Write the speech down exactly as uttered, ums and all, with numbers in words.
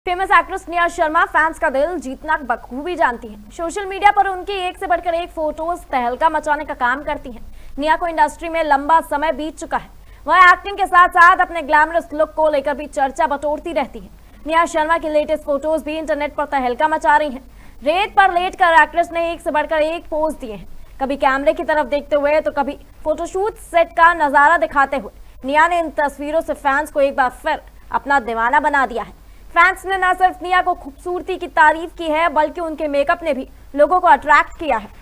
Famous actress Nia Sharma fans का दिल जीतना बखूबी जानती हैं। सोशल मीडिया पर उनकी एक से बढ़कर एक फोटोज तहलका मचाने का काम करती हैं। निया को इंडस्ट्री में लंबा समय बीत चुका है। वह एक्टिंग के साथ साथ अपने ग्लैमरस लुक को लेकर भी चर्चा बटोरती रहती है। निया शर्मा की लेटेस्ट फोटोज भी इंटरनेट पर तहलका मचा रही हैं। रेत पर लेट कर एक्ट्रेस ने एक से बढ़कर एक पोज दिए हैं, कभी कैमरे की तरफ देखते हुए तो कभी फोटोशूट सेट का नजारा दिखाते हुए। निया ने इन तस्वीरों से फैंस को एक बार फिर अपना दीवाना बना दिया है। फैंस ने न सिर्फ निया को खूबसूरती की तारीफ की है, बल्कि उनके मेकअप ने भी लोगों को अट्रैक्ट किया है।